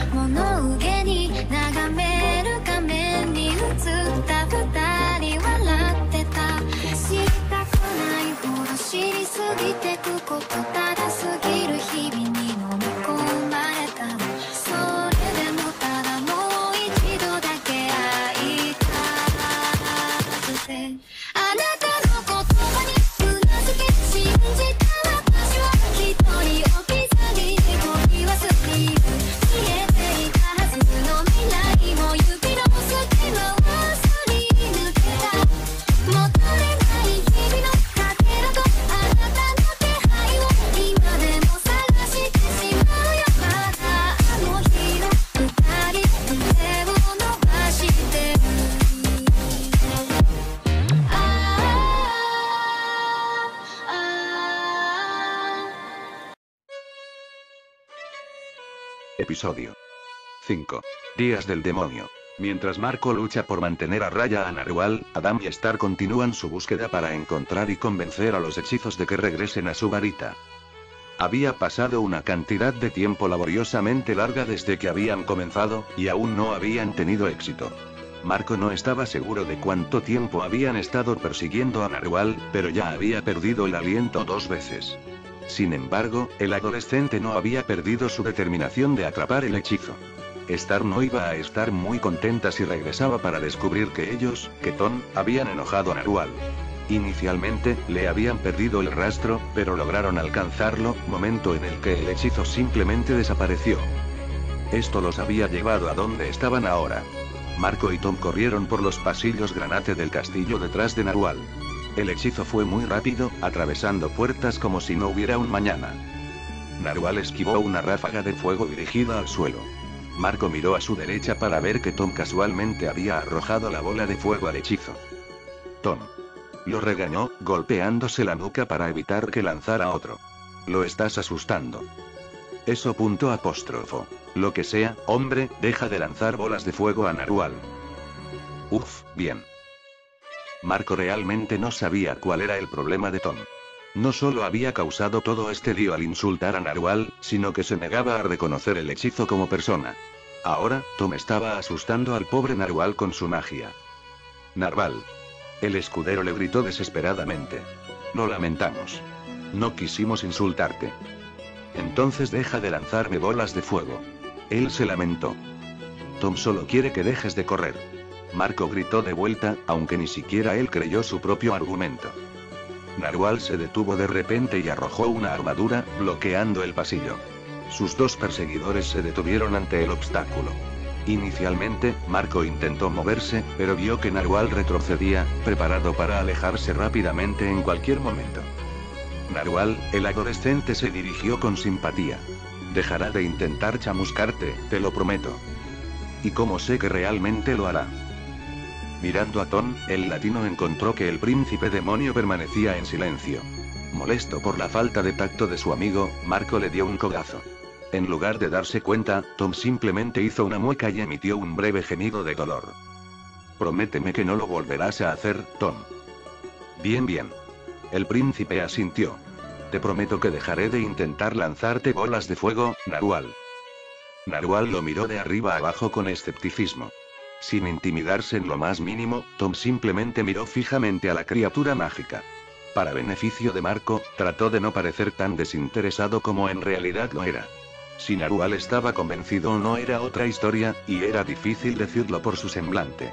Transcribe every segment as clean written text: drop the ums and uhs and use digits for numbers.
物憂に眺める画面に映った二人笑ってた。知りたくないほど知りすぎてくこと、ただすぎる日々に飲み込まれた。それでもただもう一度だけ会いたくて、あなたの言葉にうなずき信じた私は一人置き去りに恋は過ぎる。見えていたはずの未来も指の隙間はすり抜けた。求めない日々のかけらとあなたの気配を今でも探してしまうよ。まだあの日の二人手を伸ばしてる。 Episodio 5. Días del demonio. Mientras Marco lucha por mantener a raya a Narwhal, Adam y Star continúan su búsqueda para encontrar y convencer a los hechizos de que regresen a su varita. Había pasado una cantidad de tiempo laboriosamente larga desde que habían comenzado, y aún no habían tenido éxito. Marco no estaba seguro de cuánto tiempo habían estado persiguiendo a Narwhal, pero ya había perdido el aliento 2 veces. Sin embargo, el adolescente no había perdido su determinación de atrapar el hechizo. Star no iba a estar muy contenta si regresaba para descubrir que ellos, que Tom, habían enojado a Narwhal. Inicialmente, le habían perdido el rastro, pero lograron alcanzarlo, momento en el que el hechizo simplemente desapareció. Esto los había llevado a donde estaban ahora. Marco y Tom corrieron por los pasillos granate del castillo detrás de Narwhal. El hechizo fue muy rápido, atravesando puertas como si no hubiera un mañana. Narwhal esquivó una ráfaga de fuego dirigida al suelo. Marco miró a su derecha para ver que Tom casualmente había arrojado la bola de fuego al hechizo. Tom lo regañó, golpeándose la nuca para evitar que lanzara otro. Lo estás asustando. Eso punto apóstrofo. Lo que sea, hombre, deja de lanzar bolas de fuego a Narwhal. Uf, bien. Marco realmente no sabía cuál era el problema de Tom. No solo había causado todo este lío al insultar a Narwhal, sino que se negaba a reconocer el hechizo como persona. Ahora, Tom estaba asustando al pobre Narwhal con su magia. Narwhal. El escudero le gritó desesperadamente. Lo lamentamos. No quisimos insultarte. Entonces deja de lanzarme bolas de fuego. Él se lamentó. Tom solo quiere que dejes de correr. Marco gritó de vuelta, aunque ni siquiera él creyó su propio argumento. Narwhal se detuvo de repente y arrojó una armadura, bloqueando el pasillo. Sus 2 perseguidores se detuvieron ante el obstáculo. Inicialmente, Marco intentó moverse, pero vio que Narwhal retrocedía, preparado para alejarse rápidamente en cualquier momento. Narwhal, el adolescente se dirigió con simpatía. Dejará de intentar chamuscarte, te lo prometo. ¿Y cómo sé que realmente lo hará? Mirando a Tom, el latino encontró que el príncipe demonio permanecía en silencio. Molesto por la falta de tacto de su amigo, Marco le dio un codazo. En lugar de darse cuenta, Tom simplemente hizo una mueca y emitió un breve gemido de dolor. Prométeme que no lo volverás a hacer, Tom. Bien, bien. El príncipe asintió. Te prometo que dejaré de intentar lanzarte bolas de fuego, Narwhal. Narwhal lo miró de arriba abajo con escepticismo. Sin intimidarse en lo más mínimo, Tom simplemente miró fijamente a la criatura mágica. Para beneficio de Marco, trató de no parecer tan desinteresado como en realidad lo era. Si Narwhal estaba convencido o no era otra historia, y era difícil decirlo por su semblante.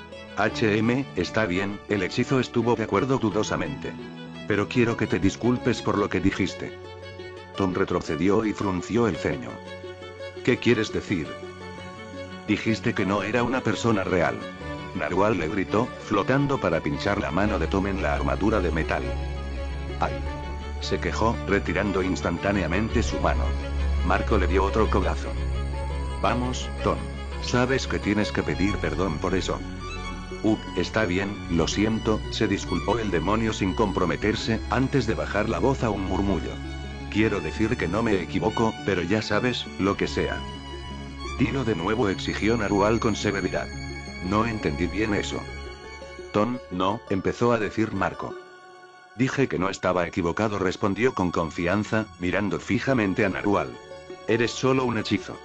Está bien, el hechizo estuvo de acuerdo dudosamente. Pero quiero que te disculpes por lo que dijiste. Tom retrocedió y frunció el ceño. ¿Qué quieres decir? Dijiste que no era una persona real. Narwhal le gritó, flotando para pinchar la mano de Tom en la armadura de metal. ¡Ay! Se quejó, retirando instantáneamente su mano. Marco le dio otro codazo. Vamos, Tom. Sabes que tienes que pedir perdón por eso. Está bien, lo siento, se disculpó el demonio sin comprometerse, antes de bajar la voz a un murmullo. Quiero decir que no me equivoco, pero ya sabes, lo que sea. Dilo de nuevo, exigió Narwhal con severidad. No entendí bien eso. Tom, no, empezó a decir Marco. Dije que no estaba equivocado, respondió con confianza, mirando fijamente a Narwhal. Eres solo un hechizo.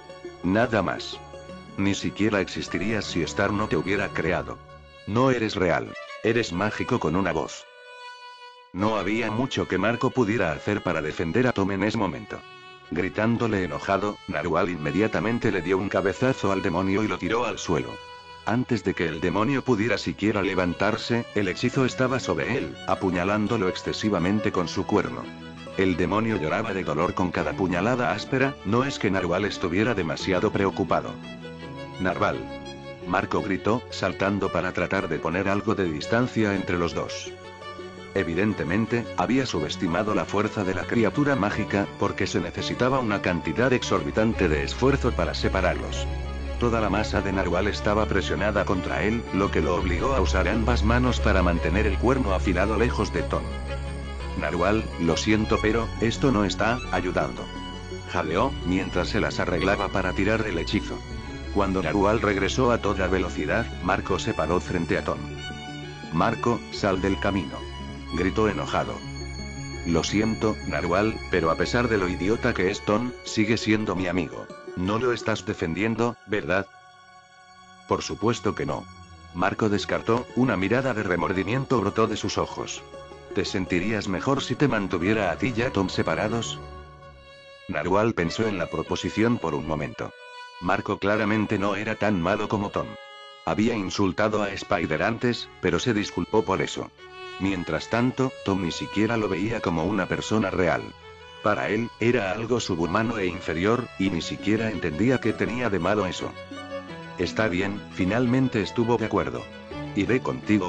Nada más. Ni siquiera existirías si Star no te hubiera creado. No eres real. Eres mágico con una voz. No había mucho que Marco pudiera hacer para defender a Tom en ese momento. Gritándole enojado, Narwhal inmediatamente le dio un cabezazo al demonio y lo tiró al suelo. Antes de que el demonio pudiera siquiera levantarse, el hechizo estaba sobre él, apuñalándolo excesivamente con su cuerno. El demonio lloraba de dolor con cada puñalada áspera, no es que Narwhal estuviera demasiado preocupado. Narwhal. Marco gritó, saltando para tratar de poner algo de distancia entre los dos. Evidentemente, había subestimado la fuerza de la criatura mágica, porque se necesitaba una cantidad exorbitante de esfuerzo para separarlos. Toda la masa de Narwhal estaba presionada contra él, lo que lo obligó a usar ambas manos para mantener el cuerno afilado lejos de Tom. Narwhal, lo siento pero, esto no está ayudando. Jadeó, mientras se las arreglaba para tirar el hechizo. Cuando Narwhal regresó a toda velocidad, Marco se paró frente a Tom. Marco, sal del camino. Gritó enojado. Lo siento, Narwhal, pero a pesar de lo idiota que es Tom, sigue siendo mi amigo. No lo estás defendiendo, ¿verdad? Por supuesto que no. Marco descartó, una mirada de remordimiento brotó de sus ojos. ¿Te sentirías mejor si te mantuviera a ti y a Tom separados? Narwhal pensó en la proposición por un momento. Marco claramente no era tan malo como Tom. Había insultado a Spider antes, pero se disculpó por eso. Mientras tanto, Tom ni siquiera lo veía como una persona real. Para él, era algo subhumano e inferior, y ni siquiera entendía qué tenía de malo eso. Está bien, finalmente estuvo de acuerdo. Iré contigo.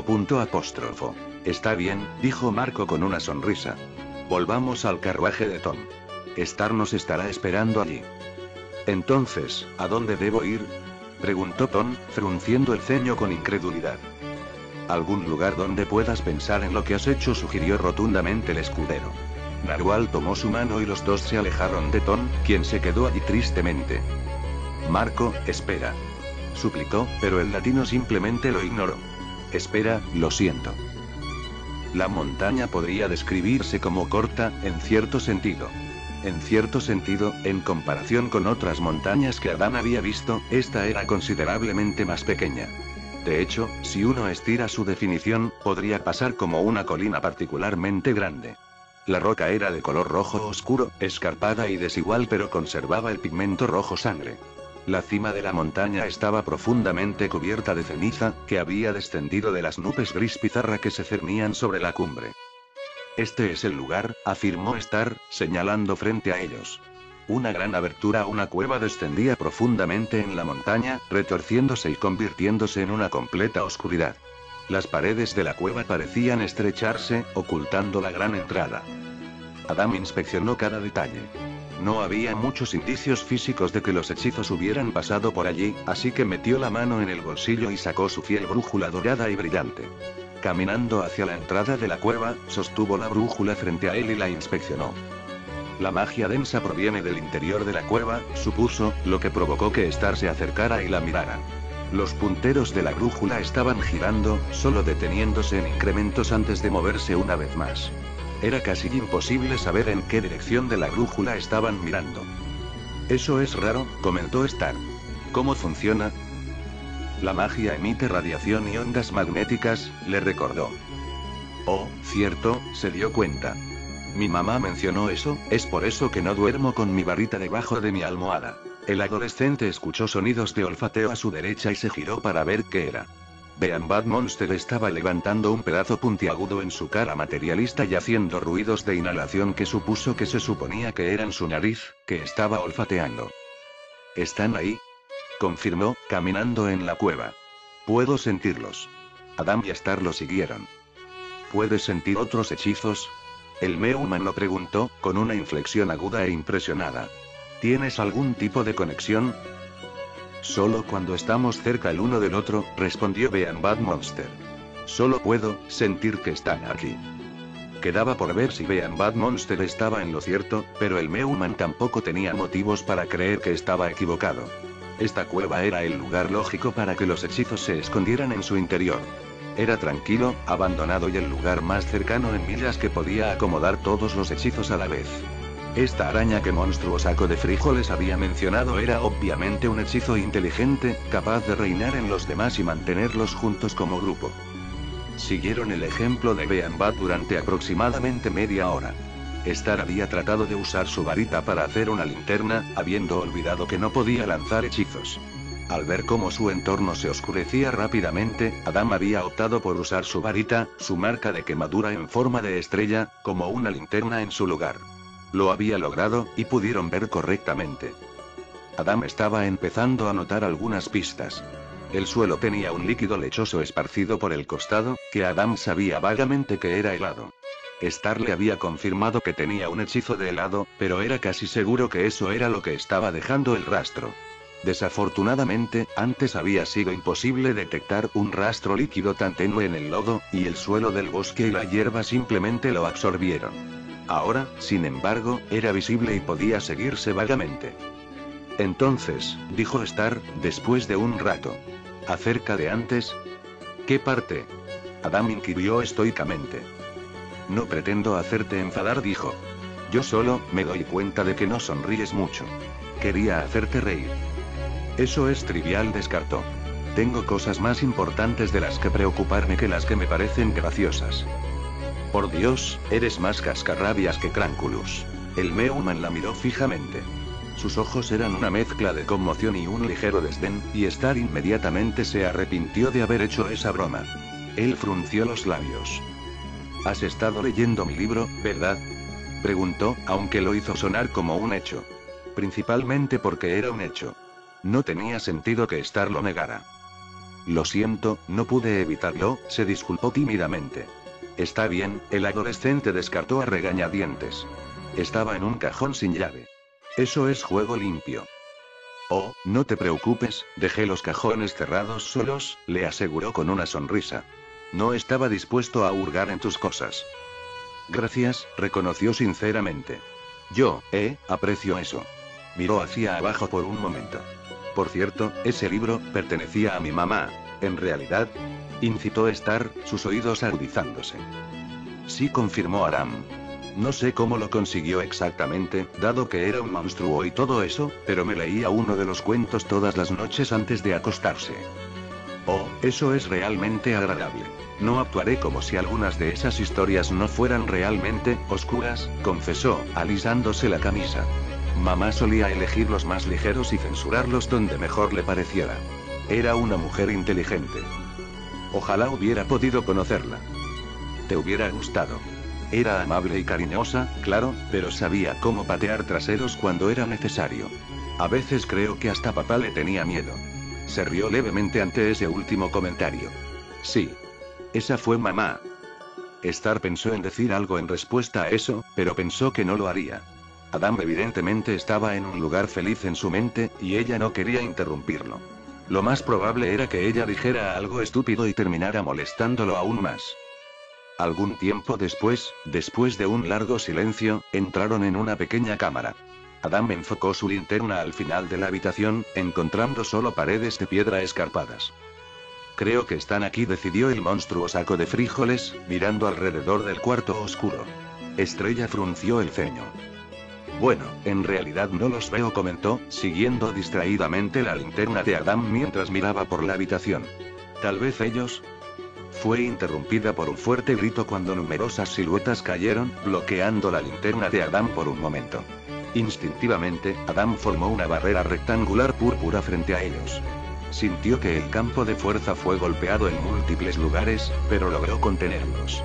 Está bien, dijo Marco con una sonrisa. Volvamos al carruaje de Tom. Star nos estará esperando allí. Entonces, ¿a dónde debo ir? Preguntó Tom, frunciendo el ceño con incredulidad. Algún lugar donde puedas pensar en lo que has hecho, sugirió rotundamente el escudero. Narwhal tomó su mano y los dos se alejaron de Tom, quien se quedó allí tristemente. Marco, espera. Suplicó, pero el latino simplemente lo ignoró. Espera, lo siento. La montaña podría describirse como corta, en cierto sentido. En cierto sentido, en comparación con otras montañas que Adán había visto, esta era considerablemente más pequeña. De hecho, si uno estira su definición, podría pasar como una colina particularmente grande. La roca era de color rojo oscuro, escarpada y desigual, pero conservaba el pigmento rojo sangre. La cima de la montaña estaba profundamente cubierta de ceniza, que había descendido de las nubes gris pizarra que se cernían sobre la cumbre. Este es el lugar, afirmó Star, señalando frente a ellos. Una gran abertura, una cueva descendía profundamente en la montaña, retorciéndose y convirtiéndose en una completa oscuridad. Las paredes de la cueva parecían estrecharse, ocultando la gran entrada. Adam inspeccionó cada detalle. No había muchos indicios físicos de que los hechizos hubieran pasado por allí, así que metió la mano en el bolsillo y sacó su fiel brújula dorada y brillante. Caminando hacia la entrada de la cueva, sostuvo la brújula frente a él y la inspeccionó. La magia densa proviene del interior de la cueva, supuso, lo que provocó que Star se acercara y la mirara. Los punteros de la brújula estaban girando, solo deteniéndose en incrementos antes de moverse una vez más. Era casi imposible saber en qué dirección de la brújula estaban mirando. Eso es raro, comentó Star. ¿Cómo funciona? La magia emite radiación y ondas magnéticas, le recordó. Oh, cierto, se dio cuenta. Mi mamá mencionó eso, es por eso que no duermo con mi varita debajo de mi almohada. El adolescente escuchó sonidos de olfateo a su derecha y se giró para ver qué era. Bean Bad Monster estaba levantando un pedazo puntiagudo en su cara materialista y haciendo ruidos de inhalación que supuso que se suponía que eran su nariz, que estaba olfateando. ¿Están ahí?, confirmó, caminando en la cueva. Puedo sentirlos. Adam y Star lo siguieron. ¿Puedes sentir otros hechizos? El Meuman lo preguntó, con una inflexión aguda e impresionada. ¿Tienes algún tipo de conexión? Solo cuando estamos cerca el uno del otro, respondió Bean Bad Monster. Solo puedo sentir que están aquí. Quedaba por ver si Bean Bad Monster estaba en lo cierto, pero el Meuman tampoco tenía motivos para creer que estaba equivocado. Esta cueva era el lugar lógico para que los hechizos se escondieran en su interior. Era tranquilo, abandonado y el lugar más cercano en millas que podía acomodar todos los hechizos a la vez. Esta araña que monstruo saco de frijoles había mencionado era obviamente un hechizo inteligente, capaz de reinar en los demás y mantenerlos juntos como grupo. Siguieron el ejemplo de Beanbat durante aproximadamente media hora. Star había tratado de usar su varita para hacer una linterna, habiendo olvidado que no podía lanzar hechizos. Al ver cómo su entorno se oscurecía rápidamente, Adam había optado por usar su varita, su marca de quemadura en forma de estrella, como una linterna en su lugar. Lo había logrado, y pudieron ver correctamente. Adam estaba empezando a notar algunas pistas. El suelo tenía un líquido lechoso esparcido por el costado, que Adam sabía vagamente que era helado. Star le había confirmado que tenía un hechizo de helado, pero era casi seguro que eso era lo que estaba dejando el rastro. Desafortunadamente, antes había sido imposible detectar un rastro líquido tan tenue en el lodo, y el suelo del bosque y la hierba simplemente lo absorbieron. Ahora, sin embargo, era visible y podía seguirse vagamente. Entonces, dijo Star, después de un rato. ¿Acerca de antes? ¿Qué parte? Adam inquirió estoicamente. No pretendo hacerte enfadar, dijo. Yo solo, me doy cuenta de que no sonríes mucho. Quería hacerte reír. Eso es trivial, descartó. Tengo cosas más importantes de las que preocuparme que las que me parecen graciosas. Por Dios, eres más cascarrabias que Cranculus. El Meuman la miró fijamente. Sus ojos eran una mezcla de conmoción y un ligero desdén, y Star inmediatamente se arrepintió de haber hecho esa broma. Él frunció los labios. ¿Has estado leyendo mi libro, verdad? Preguntó, aunque lo hizo sonar como un hecho. Principalmente porque era un hecho. No tenía sentido que Star lo negara. Lo siento, no pude evitarlo, se disculpó tímidamente. Está bien, el adolescente descartó a regañadientes. Estaba en un cajón sin llave. Eso es juego limpio. Oh, no te preocupes, dejé los cajones cerrados solos, le aseguró con una sonrisa. No estaba dispuesto a hurgar en tus cosas. Gracias, reconoció sinceramente. Yo, aprecio eso. Miró hacia abajo por un momento. Por cierto, ese libro pertenecía a mi mamá. ¿En realidad? Incitó Star, sus oídos agudizándose. Sí, confirmó Aram. No sé cómo lo consiguió exactamente, dado que era un monstruo y todo eso, pero me leía uno de los cuentos todas las noches antes de acostarse. Oh, eso es realmente agradable. No actuaré como si algunas de esas historias no fueran realmente oscuras, confesó, alisándose la camisa. Mamá solía elegir los más ligeros y censurarlos donde mejor le pareciera. Era una mujer inteligente. Ojalá hubiera podido conocerla. Te hubiera gustado. Era amable y cariñosa, claro, pero sabía cómo patear traseros cuando era necesario. A veces creo que hasta papá le tenía miedo. Se rió levemente ante ese último comentario. Sí. Esa fue mamá. Star pensó en decir algo en respuesta a eso, pero pensó que no lo haría. Adam evidentemente estaba en un lugar feliz en su mente, y ella no quería interrumpirlo. Lo más probable era que ella dijera algo estúpido y terminara molestándolo aún más. Algún tiempo después de un largo silencio, entraron en una pequeña cámara. Adam enfocó su linterna al final de la habitación, encontrando solo paredes de piedra escarpadas. Creo que están aquí, decidió el monstruo saco de frijoles, mirando alrededor del cuarto oscuro. Estrella frunció el ceño. Bueno, en realidad no los veo, comentó, siguiendo distraídamente la linterna de Adam mientras miraba por la habitación. Tal vez ellos... Fue interrumpida por un fuerte grito cuando numerosas siluetas cayeron, bloqueando la linterna de Adam por un momento. Instintivamente, Adam formó una barrera rectangular púrpura frente a ellos. Sintió que el campo de fuerza fue golpeado en múltiples lugares, pero logró contenerlos.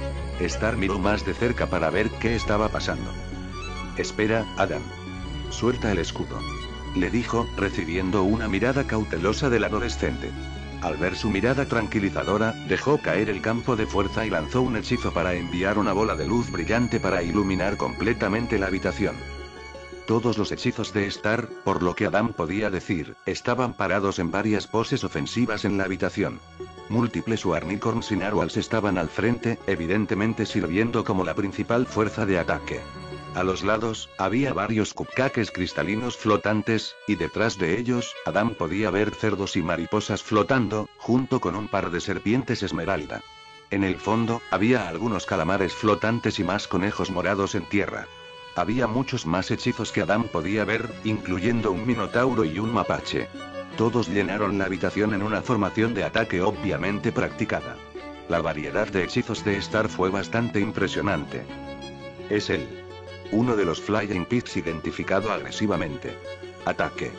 Star miró más de cerca para ver qué estaba pasando. Espera, Adam. Suelta el escudo. Le dijo, recibiendo una mirada cautelosa del adolescente. Al ver su mirada tranquilizadora, dejó caer el campo de fuerza y lanzó un hechizo para enviar una bola de luz brillante para iluminar completamente la habitación. Todos los hechizos de Star, por lo que Adam podía decir, estaban parados en varias poses ofensivas en la habitación. Múltiples Warnicorns y Narwhals estaban al frente, evidentemente sirviendo como la principal fuerza de ataque. A los lados, había varios cupcakes cristalinos flotantes, y detrás de ellos, Adam podía ver cerdos y mariposas flotando, junto con un par de serpientes esmeralda. En el fondo, había algunos calamares flotantes y más conejos morados en tierra. Había muchos más hechizos que Adam podía ver, incluyendo un minotauro y un mapache. Todos llenaron la habitación en una formación de ataque obviamente practicada. La variedad de hechizos de Star fue bastante impresionante. Es él. Uno de los Flying Pits identificado agresivamente. Ataque.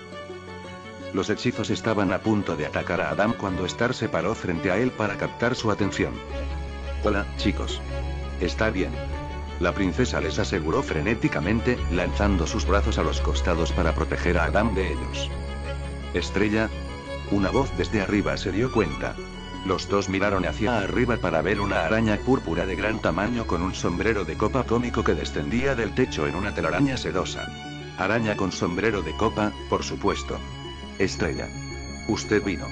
Los hechizos estaban a punto de atacar a Adam cuando Star se paró frente a él para captar su atención. Hola, chicos. Está bien. La princesa les aseguró frenéticamente, lanzando sus brazos a los costados para proteger a Adam de ellos. Estrella. Una voz desde arriba se dio cuenta. Los dos miraron hacia arriba para ver una araña púrpura de gran tamaño con un sombrero de copa cómico que descendía del techo en una telaraña sedosa. Araña con sombrero de copa, por supuesto. Estrella. ¿Usted vino?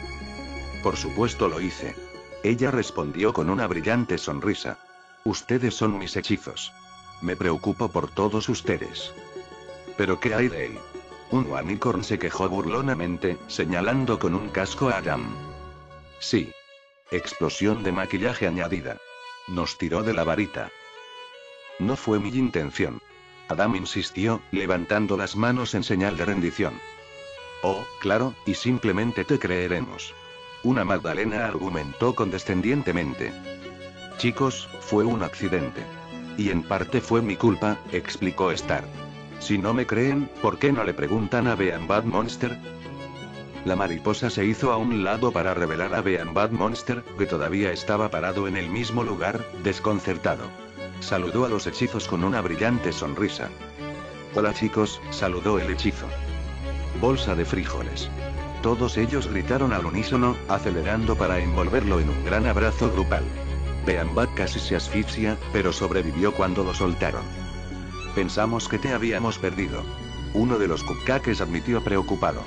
Por supuesto lo hice. Ella respondió con una brillante sonrisa. Ustedes son mis hechizos. Me preocupo por todos ustedes. ¿Pero qué hay de él? Un unicorn se quejó burlonamente, señalando con un casco a Adam. Sí. Explosión de maquillaje añadida. Nos tiró de la varita. No fue mi intención. Adam insistió, levantando las manos en señal de rendición. Oh, claro, y simplemente te creeremos. Una Magdalena argumentó condescendientemente. Chicos, fue un accidente. Y en parte fue mi culpa, explicó Star. Si no me creen, ¿por qué no le preguntan a Bean Bad Monster? La mariposa se hizo a un lado para revelar a Bean Bad Monster, que todavía estaba parado en el mismo lugar, desconcertado. Saludó a los hechizos con una brillante sonrisa. Hola chicos, saludó el hechizo. Bolsa de frijoles. Todos ellos gritaron al unísono, acelerando para envolverlo en un gran abrazo grupal. Bean Bad casi se asfixia, pero sobrevivió cuando lo soltaron. Pensamos que te habíamos perdido. Uno de los cupcakes admitió preocupado.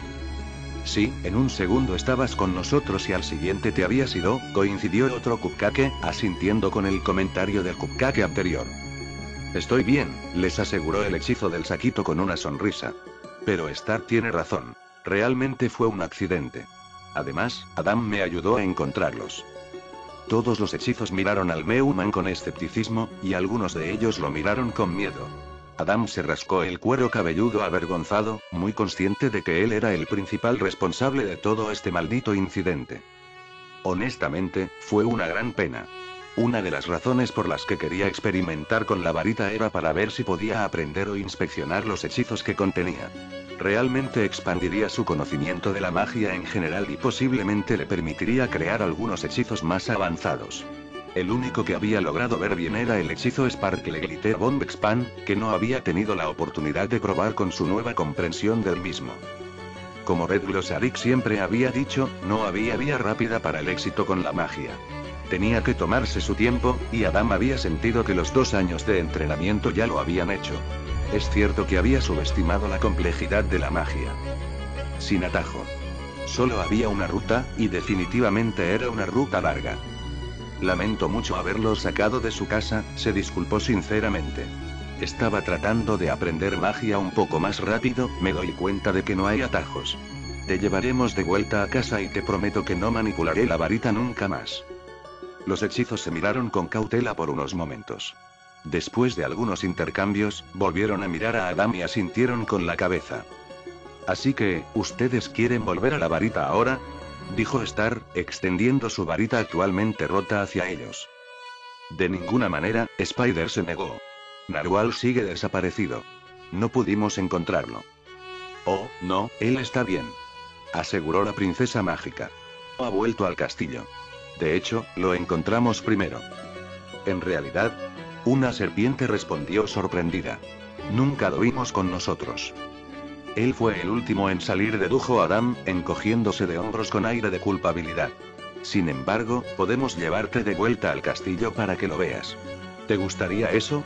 Sí, en un segundo estabas con nosotros y al siguiente te habías ido, coincidió otro cupcake, asintiendo con el comentario del cupcake anterior. Estoy bien, les aseguró el hechizo del saquito con una sonrisa. Pero Star tiene razón. Realmente fue un accidente. Además, Adam me ayudó a encontrarlos. Todos los hechizos miraron al Meuman con escepticismo, y algunos de ellos lo miraron con miedo. Adam se rascó el cuero cabelludo avergonzado, muy consciente de que él era el principal responsable de todo este maldito incidente. Honestamente, fue una gran pena. Una de las razones por las que quería experimentar con la varita era para ver si podía aprender o inspeccionar los hechizos que contenía. Realmente expandiría su conocimiento de la magia en general y posiblemente le permitiría crear algunos hechizos más avanzados. El único que había logrado ver bien era el hechizo Sparkle Glitter Bomb Expand, que no había tenido la oportunidad de probar con su nueva comprensión del mismo. Como Red Glossarik siempre había dicho, no había vía rápida para el éxito con la magia. Tenía que tomarse su tiempo, y Adam había sentido que los 2 años de entrenamiento ya lo habían hecho. Es cierto que había subestimado la complejidad de la magia. Sin atajo. Solo había una ruta, y definitivamente era una ruta larga. Lamento mucho haberlo sacado de su casa, se disculpó sinceramente. Estaba tratando de aprender magia un poco más rápido, me doy cuenta de que no hay atajos. Te llevaremos de vuelta a casa y te prometo que no manipularé la varita nunca más. Los hechizos se miraron con cautela por unos momentos. Después de algunos intercambios, volvieron a mirar a Adam y asintieron con la cabeza. Así que, ¿ustedes quieren volver a la varita ahora?, dijo Star, extendiendo su varita actualmente rota hacia ellos. De ninguna manera, Spider se negó. Narwhal sigue desaparecido. No pudimos encontrarlo. Oh, no, él está bien, aseguró la princesa mágica. Ha vuelto al castillo. De hecho, lo encontramos primero. En realidad, una serpiente respondió sorprendida. Nunca lo vimos con nosotros. Él fue el último en salir, dedujo Adam, encogiéndose de hombros con aire de culpabilidad. Sin embargo, podemos llevarte de vuelta al castillo para que lo veas. ¿Te gustaría eso?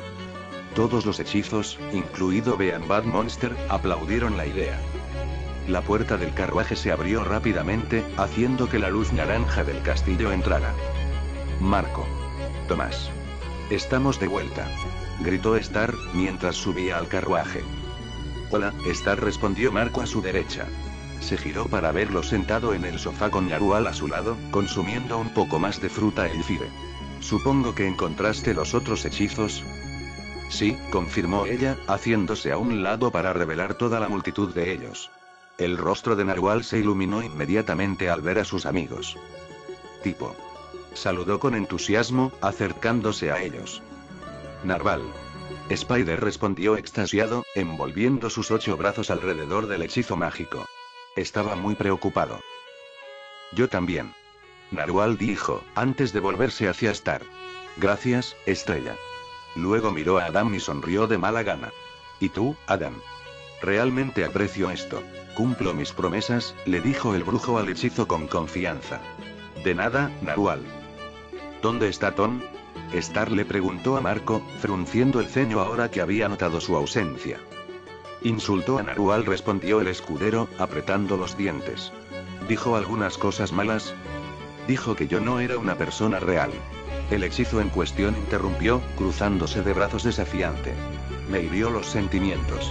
Todos los hechizos, incluido Bean Bad Monster, aplaudieron la idea. La puerta del carruaje se abrió rápidamente, haciendo que la luz naranja del castillo entrara. Marco. Tomás. Estamos de vuelta, gritó Star, mientras subía al carruaje. Hola, Star, respondió Marco a su derecha. Se giró para verlo sentado en el sofá con Narwhal a su lado, consumiendo un poco más de fruta elfire. Supongo que encontraste los otros hechizos. Sí, confirmó ella, haciéndose a un lado para revelar toda la multitud de ellos. El rostro de Narwhal se iluminó inmediatamente al ver a sus amigos. Tipo. Saludó con entusiasmo, acercándose a ellos. Narwhal. Spider respondió extasiado, envolviendo sus 8 brazos alrededor del hechizo mágico. Estaba muy preocupado. Yo también. Narwhal dijo, antes de volverse hacia Star. Gracias, estrella. Luego miró a Adam y sonrió de mala gana. ¿Y tú, Adam? Realmente aprecio esto. Cumplo mis promesas, le dijo el brujo al hechizo con confianza. De nada, Narwhal. ¿Dónde está Tom? Star le preguntó a Marco, frunciendo el ceño ahora que había notado su ausencia. Insultó a Narwhal, respondió el escudero, apretando los dientes. ¿Dijo algunas cosas malas? Dijo que yo no era una persona real. El hechizo en cuestión interrumpió, cruzándose de brazos desafiante. Me hirió los sentimientos.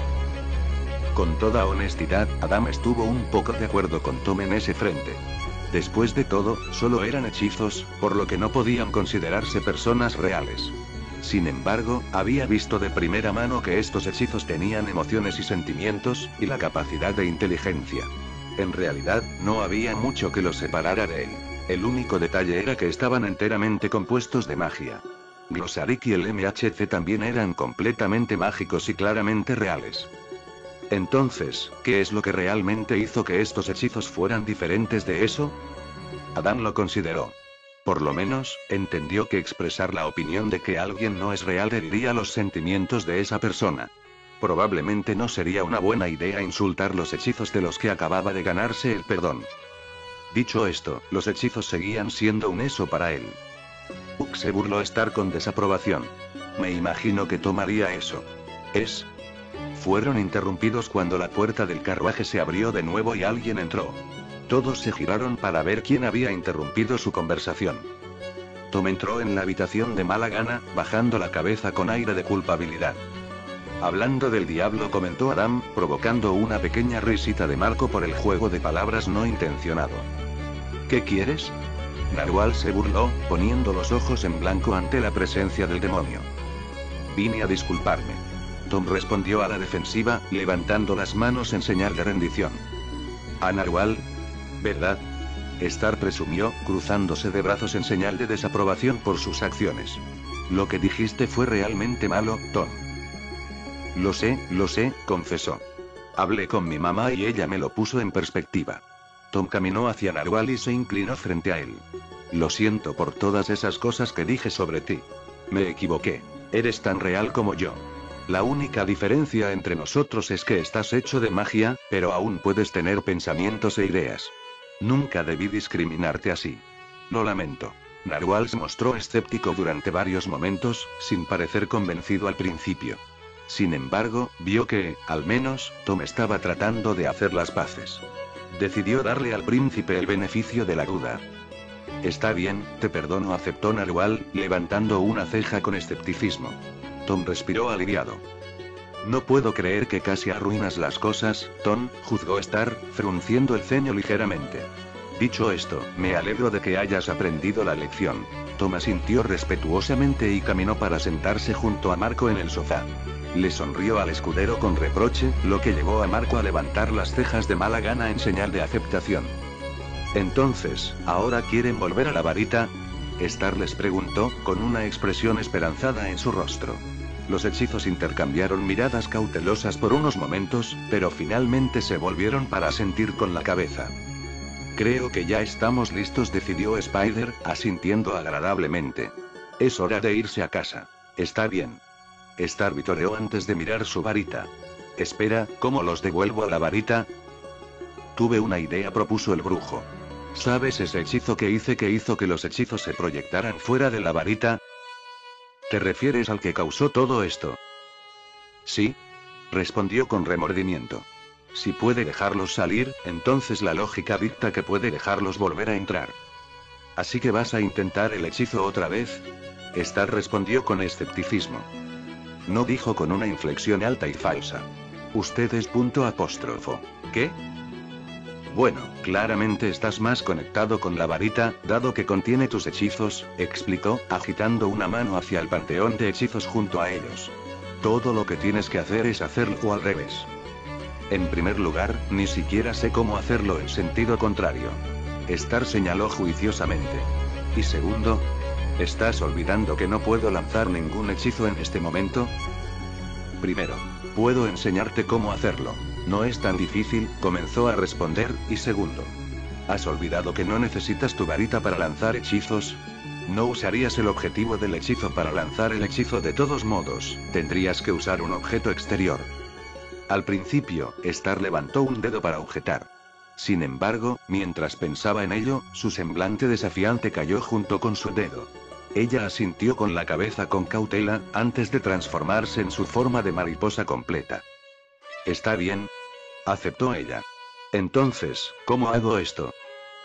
Con toda honestidad, Adam estuvo un poco de acuerdo con Tom en ese frente. Después de todo, solo eran hechizos, por lo que no podían considerarse personas reales. Sin embargo, había visto de primera mano que estos hechizos tenían emociones y sentimientos, y la capacidad de inteligencia. En realidad, no había mucho que los separara de él. El único detalle era que estaban enteramente compuestos de magia. Glossarik y el MHC también eran completamente mágicos y claramente reales. Entonces, ¿qué es lo que realmente hizo que estos hechizos fueran diferentes de eso? Adam lo consideró. Por lo menos, entendió que expresar la opinión de que alguien no es real heriría los sentimientos de esa persona. Probablemente no sería una buena idea insultar los hechizos de los que acababa de ganarse el perdón. Dicho esto, los hechizos seguían siendo un eso para él. Uck se burló Star con desaprobación. Me imagino que tomaría eso. Fueron interrumpidos cuando la puerta del carruaje se abrió de nuevo y alguien entró. Todos se giraron para ver quién había interrumpido su conversación. Tom entró en la habitación de mala gana, bajando la cabeza con aire de culpabilidad. Hablando del diablo, comentó Adam, provocando una pequeña risita de Marco por el juego de palabras no intencionado. ¿Qué quieres? Narwhal se burló, poniendo los ojos en blanco ante la presencia del demonio. Vine a disculparme. Tom respondió a la defensiva, levantando las manos en señal de rendición. A Narwhal, ¿verdad? Star presumió, cruzándose de brazos en señal de desaprobación por sus acciones. Lo que dijiste fue realmente malo, Tom. Lo sé, confesó. Hablé con mi mamá y ella me lo puso en perspectiva. Tom caminó hacia Narwhal y se inclinó frente a él. Lo siento por todas esas cosas que dije sobre ti. Me equivoqué. Eres tan real como yo. La única diferencia entre nosotros es que estás hecho de magia, pero aún puedes tener pensamientos e ideas. Nunca debí discriminarte así. Lo lamento. Narwhal se mostró escéptico durante varios momentos, sin parecer convencido al principio. Sin embargo, vio que, al menos, Tom estaba tratando de hacer las paces. Decidió darle al príncipe el beneficio de la duda. Está bien, te perdono, aceptó Narwhal, levantando una ceja con escepticismo. Tom respiró aliviado. No puedo creer que casi arruinas las cosas, Tom, juzgó Star, frunciendo el ceño ligeramente. Dicho esto, me alegro de que hayas aprendido la lección. Tom asintió respetuosamente y caminó para sentarse junto a Marco en el sofá. Le sonrió al escudero con reproche, lo que llevó a Marco a levantar las cejas de mala gana en señal de aceptación. Entonces, ¿ahora quieren volver a la varita? Star les preguntó, con una expresión esperanzada en su rostro. Los hechizos intercambiaron miradas cautelosas por unos momentos, pero finalmente se volvieron para asentir con la cabeza. Creo que ya estamos listos, decidió Spider, asintiendo agradablemente. Es hora de irse a casa. Está bien. Star vitoreó antes de mirar su varita. Espera, ¿cómo los devuelvo a la varita? Tuve una idea, propuso el brujo. ¿Sabes ese hechizo que hizo que los hechizos se proyectaran fuera de la varita? ¿Te refieres al que causó todo esto? Sí, respondió con remordimiento. Si puede dejarlos salir, entonces la lógica dicta que puede dejarlos volver a entrar. ¿Así que vas a intentar el hechizo otra vez? Star respondió con escepticismo. No, dijo con una inflexión alta y falsa. Ustedes punto apóstrofo. ¿Qué? Bueno, claramente estás más conectado con la varita, dado que contiene tus hechizos, explicó, agitando una mano hacia el panteón de hechizos junto a ellos. Todo lo que tienes que hacer es hacerlo al revés. En primer lugar, ni siquiera sé cómo hacerlo en sentido contrario. Star señaló juiciosamente. Y segundo, ¿estás olvidando que no puedo lanzar ningún hechizo en este momento? Primero, puedo enseñarte cómo hacerlo. No es tan difícil, comenzó a responder, y segundo, ¿has olvidado que no necesitas tu varita para lanzar hechizos? No usarías el objetivo del hechizo para lanzar el hechizo de todos modos, tendrías que usar un objeto exterior. Al principio, Star levantó un dedo para objetar. Sin embargo, mientras pensaba en ello, su semblante desafiante cayó junto con su dedo. Ella asintió con la cabeza con cautela, antes de transformarse en su forma de mariposa completa. Está bien, aceptó ella. Entonces, ¿cómo hago esto?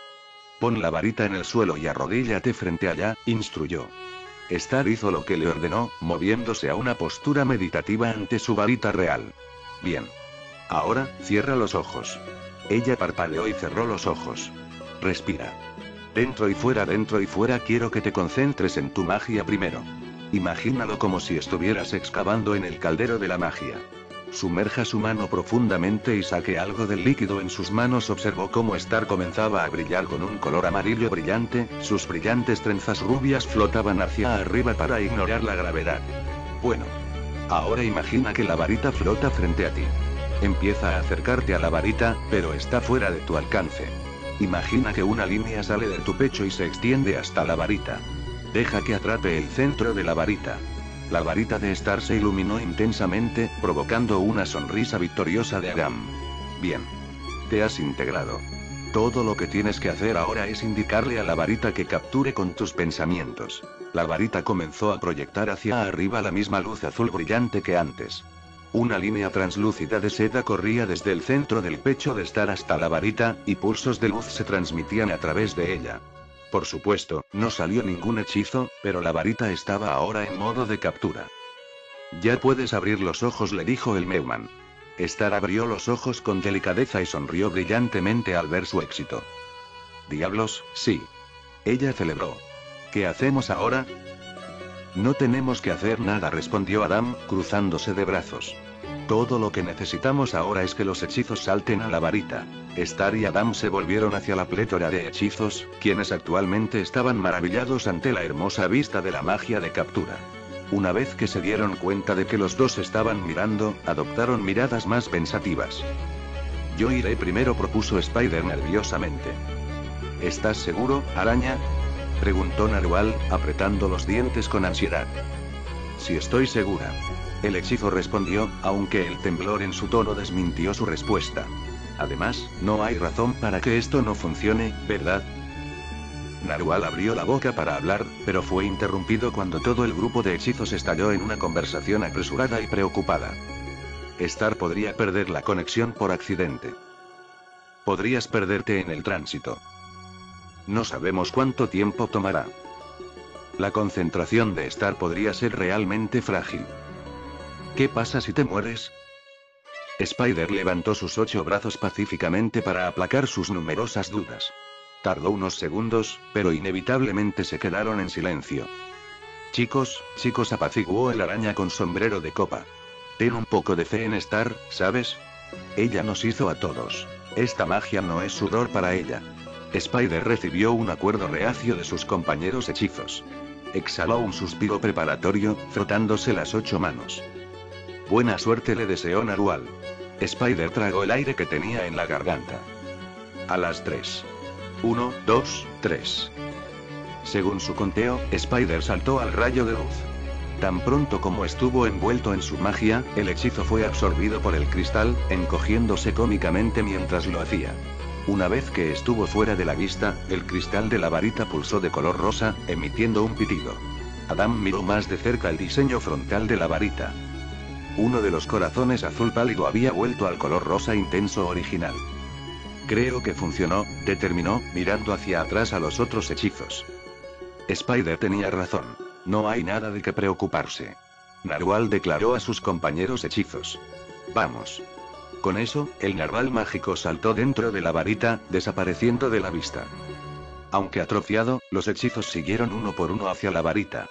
Pon la varita en el suelo y arrodíllate frente allá, instruyó. Star hizo lo que le ordenó, moviéndose a una postura meditativa ante su varita real. Bien. Ahora, cierra los ojos. Ella parpadeó y cerró los ojos. Respira. Dentro y fuera, quiero que te concentres en tu magia primero. Imagínalo como si estuvieras excavando en el caldero de la magia. Sumerja su mano profundamente y saque algo del líquido en sus manos. Observó cómo Star comenzaba a brillar con un color amarillo brillante, sus brillantes trenzas rubias flotaban hacia arriba para ignorar la gravedad. Bueno. Ahora imagina que la varita flota frente a ti. Empieza a acercarte a la varita, pero está fuera de tu alcance. Imagina que una línea sale de tu pecho y se extiende hasta la varita. Deja que atrape el centro de la varita. La varita de Star se iluminó intensamente, provocando una sonrisa victoriosa de Adam. Bien. Te has integrado. Todo lo que tienes que hacer ahora es indicarle a la varita que capture con tus pensamientos. La varita comenzó a proyectar hacia arriba la misma luz azul brillante que antes. Una línea translúcida de seda corría desde el centro del pecho de Star hasta la varita, y pulsos de luz se transmitían a través de ella. Por supuesto, no salió ningún hechizo, pero la varita estaba ahora en modo de captura. Ya puedes abrir los ojos, le dijo el Mewman. Star abrió los ojos con delicadeza y sonrió brillantemente al ver su éxito. Diablos, sí. Ella celebró. ¿Qué hacemos ahora? No tenemos que hacer nada, respondió Adam, cruzándose de brazos. Todo lo que necesitamos ahora es que los hechizos salten a la varita. Star y Adam se volvieron hacia la plétora de hechizos, quienes actualmente estaban maravillados ante la hermosa vista de la magia de captura. Una vez que se dieron cuenta de que los dos estaban mirando, adoptaron miradas más pensativas. Yo iré primero, propuso Spider nerviosamente. ¿Estás seguro, araña? Preguntó Narwhal, apretando los dientes con ansiedad. Sí, estoy segura. El hechizo respondió, aunque el temblor en su tono desmintió su respuesta. Además, no hay razón para que esto no funcione, ¿verdad? Narwhal abrió la boca para hablar, pero fue interrumpido cuando todo el grupo de hechizos estalló en una conversación apresurada y preocupada. Star podría perder la conexión por accidente. Podrías perderte en el tránsito. No sabemos cuánto tiempo tomará. La concentración de Star podría ser realmente frágil. ¿Qué pasa si te mueres? Spider levantó sus 8 brazos pacíficamente para aplacar sus numerosas dudas. Tardó unos segundos, pero inevitablemente se quedaron en silencio. Chicos, apaciguó el araña con sombrero de copa. Ten un poco de fe en Star, ¿sabes? Ella nos hizo a todos. Esta magia no es sudor para ella. Spider recibió un acuerdo reacio de sus compañeros hechizos. Exhaló un suspiro preparatorio, frotándose las 8 manos. Buena suerte, le deseó Narwhal. Spider tragó el aire que tenía en la garganta. A las 3. 1, 2, 3. Según su conteo, Spider saltó al rayo de luz. Tan pronto como estuvo envuelto en su magia, el hechizo fue absorbido por el cristal, encogiéndose cómicamente mientras lo hacía. Una vez que estuvo fuera de la vista, el cristal de la varita pulsó de color rosa, emitiendo un pitido. Adam miró más de cerca el diseño frontal de la varita. Uno de los corazones azul pálido había vuelto al color rosa intenso original. Creo que funcionó, determinó, mirando hacia atrás a los otros hechizos. Spider tenía razón. No hay nada de qué preocuparse. Narwhal declaró a sus compañeros hechizos. Vamos. Con eso, el narval mágico saltó dentro de la varita, desapareciendo de la vista. Aunque atrofiado, los hechizos siguieron uno por uno hacia la varita.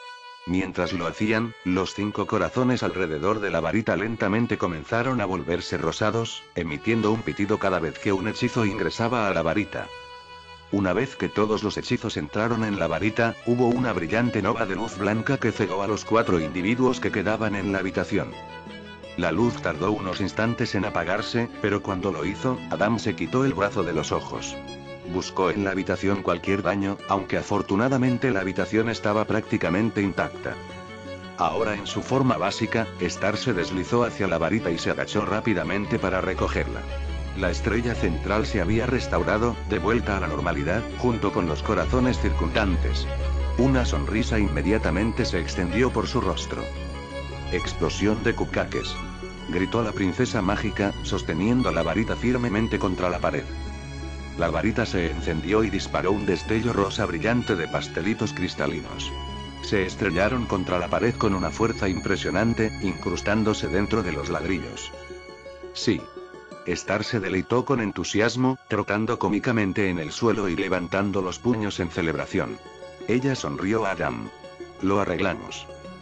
Mientras lo hacían, los 5 corazones alrededor de la varita lentamente comenzaron a volverse rosados, emitiendo un pitido cada vez que un hechizo ingresaba a la varita. Una vez que todos los hechizos entraron en la varita, hubo una brillante nova de luz blanca que cegó a los 4 individuos que quedaban en la habitación. La luz tardó unos instantes en apagarse, pero cuando lo hizo, Adam se quitó el brazo de los ojos. Buscó en la habitación cualquier daño, aunque afortunadamente la habitación estaba prácticamente intacta. Ahora en su forma básica, Star se deslizó hacia la varita y se agachó rápidamente para recogerla. La estrella central se había restaurado, de vuelta a la normalidad, junto con los corazones circundantes. Una sonrisa inmediatamente se extendió por su rostro. Explosión de cupcakes. Gritó la princesa mágica, sosteniendo la varita firmemente contra la pared. La varita se encendió y disparó un destello rosa brillante de pastelitos cristalinos. Se estrellaron contra la pared con una fuerza impresionante, incrustándose dentro de los ladrillos. Sí. Star se deleitó con entusiasmo, trotando cómicamente en el suelo y levantando los puños en celebración. Ella sonrió a Adam. Lo arreglamos.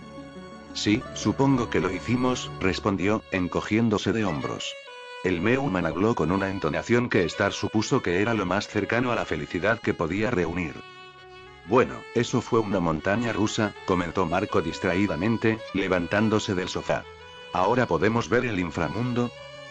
Sí, supongo que lo hicimos, respondió, encogiéndose de hombros. El Meuman habló con una entonación que Star supuso que era lo más cercano a la felicidad que podía reunir. Bueno, eso fue una montaña rusa, comentó Marco distraídamente, levantándose del sofá. ¿Ahora podemos ver el inframundo?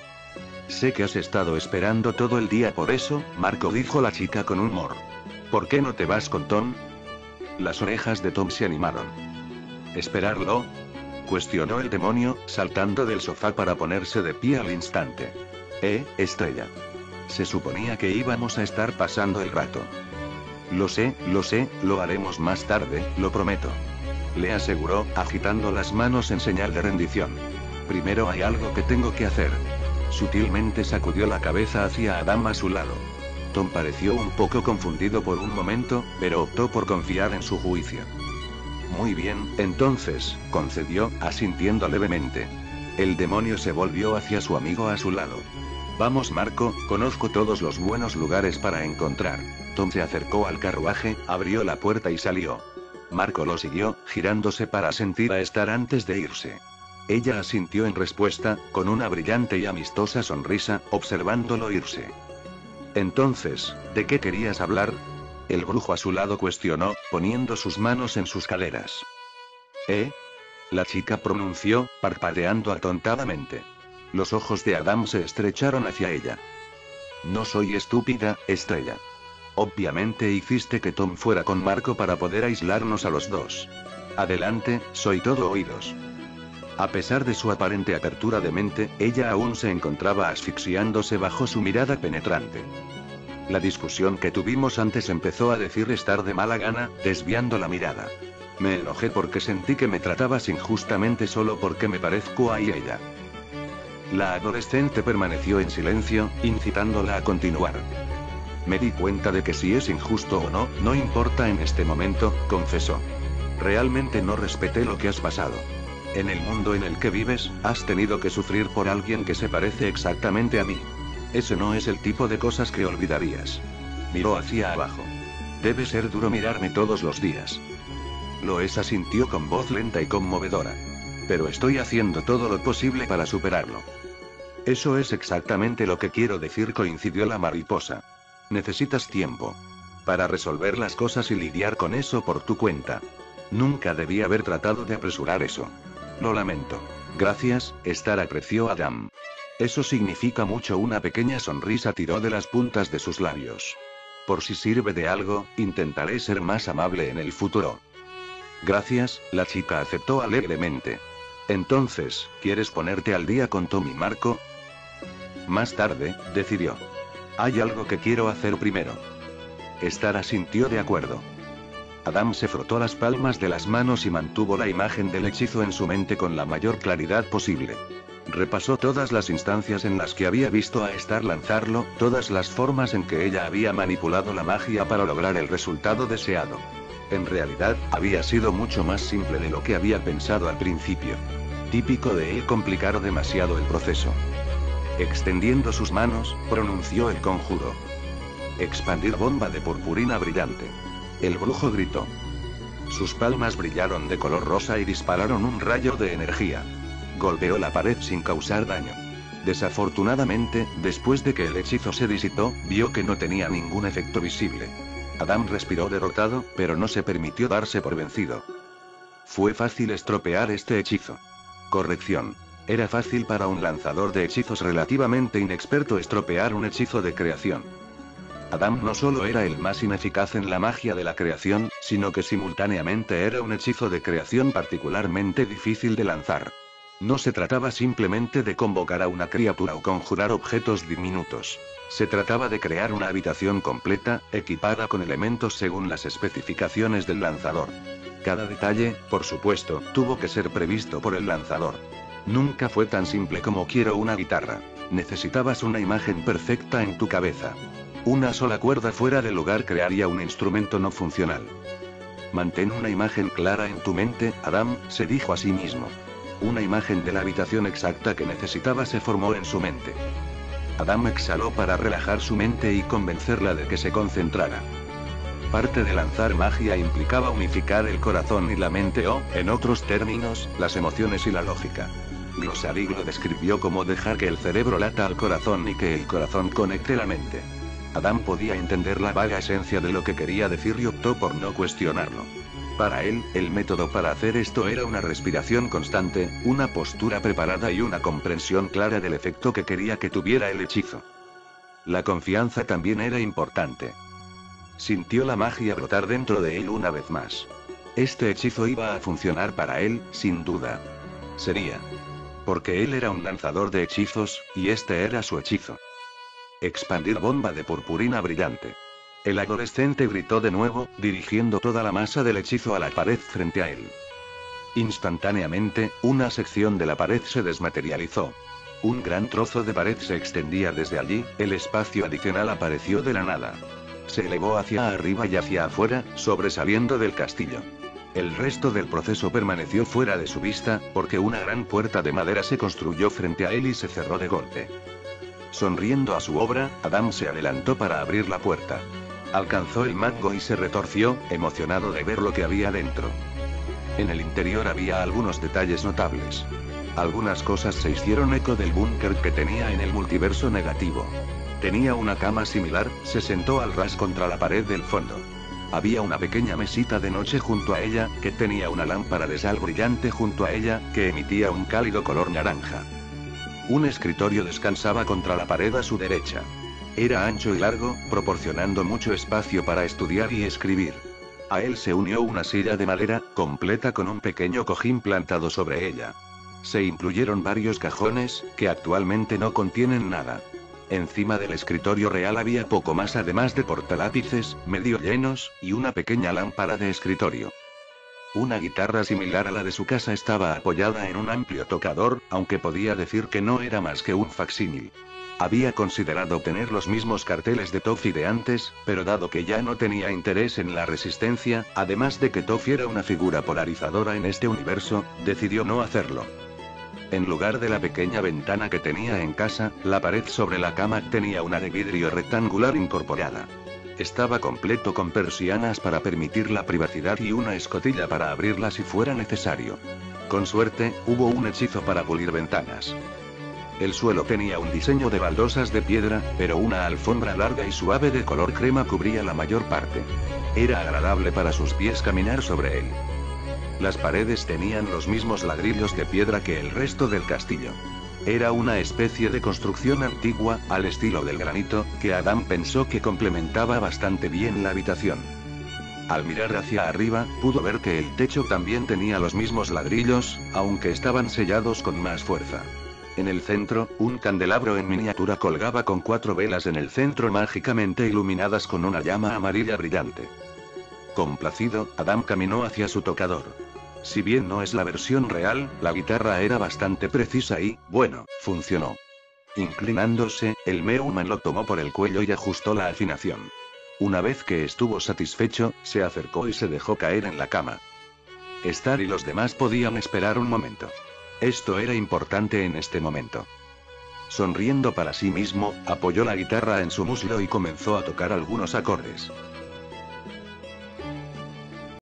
Sé que has estado esperando todo el día por eso, Marco, dijo la chica con humor. ¿Por qué no te vas con Tom? Las orejas de Tom se animaron. ¿Esperarlo?, cuestionó el demonio, saltando del sofá para ponerse de pie al instante. Estrella. Se suponía que íbamos a estar pasando el rato. Lo sé, lo haremos más tarde, lo prometo. Le aseguró, agitando las manos en señal de rendición. Primero hay algo que tengo que hacer. Sutilmente sacudió la cabeza hacia Adam a su lado. Tom pareció un poco confundido por un momento, pero optó por confiar en su juicio. Muy bien, entonces, concedió, asintiendo levemente. El demonio se volvió hacia su amigo a su lado. Vamos, Marco, conozco todos los buenos lugares para encontrar. Tom se acercó al carruaje, abrió la puerta y salió. Marco lo siguió, girándose para sentir a Star antes de irse. Ella asintió en respuesta, con una brillante y amistosa sonrisa, observándolo irse. Entonces, ¿de qué querías hablar? El brujo a su lado cuestionó, poniendo sus manos en sus caderas. La chica pronunció, parpadeando atontadamente. Los ojos de Adam se estrecharon hacia ella. No soy estúpida, Estrella. Obviamente hiciste que Tom fuera con Marco para poder aislarnos a los dos. Adelante, soy todo oídos. A pesar de su aparente apertura de mente, ella aún se encontraba asfixiándose bajo su mirada penetrante. La discusión que tuvimos antes, empezó a decir Star de mala gana, desviando la mirada. Me enojé porque sentí que me tratabas injustamente solo porque me parezco a ella. La adolescente permaneció en silencio, incitándola a continuar. Me di cuenta de que si es injusto o no, no importa en este momento, confesó. Realmente no respeté lo que has pasado. En el mundo en el que vives, has tenido que sufrir por alguien que se parece exactamente a mí. Ese no es el tipo de cosas que olvidarías. Miró hacia abajo. Debe ser duro mirarme todos los días. Lo es, asintió con voz lenta y conmovedora. Pero estoy haciendo todo lo posible para superarlo. Eso es exactamente lo que quiero decir, coincidió la mariposa. Necesitas tiempo para resolver las cosas y lidiar con eso por tu cuenta. Nunca debí haber tratado de apresurar eso. Lo lamento. Gracias, Star, apreció Adam. Eso significa mucho. Una pequeña sonrisa tiró de las puntas de sus labios. Por si sirve de algo, intentaré ser más amable en el futuro. Gracias, la chica aceptó alegremente. Entonces, ¿quieres ponerte al día con Tom y Marco? Más tarde, decidió. Hay algo que quiero hacer primero. Star asintió de acuerdo. Adam se frotó las palmas de las manos y mantuvo la imagen del hechizo en su mente con la mayor claridad posible. Repasó todas las instancias en las que había visto a Star lanzarlo, todas las formas en que ella había manipulado la magia para lograr el resultado deseado. En realidad, había sido mucho más simple de lo que había pensado al principio. Típico de él complicar demasiado el proceso. Extendiendo sus manos, pronunció el conjuro. Expandir bomba de purpurina brillante. El brujo gritó. Sus palmas brillaron de color rosa y dispararon un rayo de energía. Golpeó la pared sin causar daño. Desafortunadamente, después de que el hechizo se disipó, vio que no tenía ningún efecto visible. Adam respiró derrotado, pero no se permitió darse por vencido. Fue fácil estropear este hechizo. Corrección. Era fácil para un lanzador de hechizos relativamente inexperto estropear un hechizo de creación. Adam no solo era el más ineficaz en la magia de la creación, sino que simultáneamente era un hechizo de creación particularmente difícil de lanzar. No se trataba simplemente de convocar a una criatura o conjurar objetos diminutos. Se trataba de crear una habitación completa, equipada con elementos según las especificaciones del lanzador. Cada detalle, por supuesto, tuvo que ser previsto por el lanzador. Nunca fue tan simple como quiero una guitarra. Necesitabas una imagen perfecta en tu cabeza. Una sola cuerda fuera de lugar crearía un instrumento no funcional. Mantén una imagen clara en tu mente, Adam, se dijo a sí mismo. Una imagen de la habitación exacta que necesitaba se formó en su mente. Adam exhaló para relajar su mente y convencerla de que se concentrara. Parte de lanzar magia implicaba unificar el corazón y la mente o, en otros términos, las emociones y la lógica. Glossary lo describió como dejar que el cerebro lata al corazón y que el corazón conecte la mente. Adam podía entender la vaga esencia de lo que quería decir y optó por no cuestionarlo. Para él, el método para hacer esto era una respiración constante, una postura preparada y una comprensión clara del efecto que quería que tuviera el hechizo. La confianza también era importante. Sintió la magia brotar dentro de él una vez más. Este hechizo iba a funcionar para él, sin duda. Sería. Porque él era un lanzador de hechizos, y este era su hechizo. Expandir bomba de purpurina brillante. El adolescente gritó de nuevo, dirigiendo toda la masa del hechizo a la pared frente a él. Instantáneamente, una sección de la pared se desmaterializó. Un gran trozo de pared se extendía desde allí, el espacio adicional apareció de la nada. Se elevó hacia arriba y hacia afuera, sobresaliendo del castillo. El resto del proceso permaneció fuera de su vista, porque una gran puerta de madera se construyó frente a él y se cerró de golpe. Sonriendo a su obra, Adam se adelantó para abrir la puerta. Alcanzó el mango y se retorció, emocionado de ver lo que había dentro. En el interior había algunos detalles notables. Algunas cosas se hicieron eco del búnker que tenía en el multiverso negativo. Tenía una cama similar, se sentó al ras contra la pared del fondo. Había una pequeña mesita de noche junto a ella, que tenía una lámpara de sal brillante junto a ella, que emitía un cálido color naranja. Un escritorio descansaba contra la pared a su derecha. Era ancho y largo, proporcionando mucho espacio para estudiar y escribir. A él se unió una silla de madera, completa con un pequeño cojín plantado sobre ella. Se incluyeron varios cajones, que actualmente no contienen nada. Encima del escritorio real había poco más además de portalápices, medio llenos, y una pequeña lámpara de escritorio. Una guitarra similar a la de su casa estaba apoyada en un amplio tocador, aunque podía decir que no era más que un facsímil. Había considerado tener los mismos carteles de Toffee de antes, pero dado que ya no tenía interés en la resistencia, además de que Toffee era una figura polarizadora en este universo, decidió no hacerlo. En lugar de la pequeña ventana que tenía en casa, la pared sobre la cama tenía una de vidrio rectangular incorporada. Estaba completo con persianas para permitir la privacidad y una escotilla para abrirla si fuera necesario. Con suerte, hubo un hechizo para pulir ventanas. El suelo tenía un diseño de baldosas de piedra, pero una alfombra larga y suave de color crema cubría la mayor parte. Era agradable para sus pies caminar sobre él. Las paredes tenían los mismos ladrillos de piedra que el resto del castillo. Era una especie de construcción antigua, al estilo del granito, que Adam pensó que complementaba bastante bien la habitación. Al mirar hacia arriba, pudo ver que el techo también tenía los mismos ladrillos, aunque estaban sellados con más fuerza. En el centro, un candelabro en miniatura colgaba con 4 velas en el centro mágicamente iluminadas con una llama amarilla brillante. Complacido, Adam caminó hacia su tocador. Si bien no es la versión real, la guitarra era bastante precisa y, bueno, funcionó. Inclinándose, el Meuman lo tomó por el cuello y ajustó la afinación. Una vez que estuvo satisfecho, se acercó y se dejó caer en la cama. Star y los demás podían esperar un momento. Esto era importante en este momento. Sonriendo para sí mismo, apoyó la guitarra en su muslo y comenzó a tocar algunos acordes.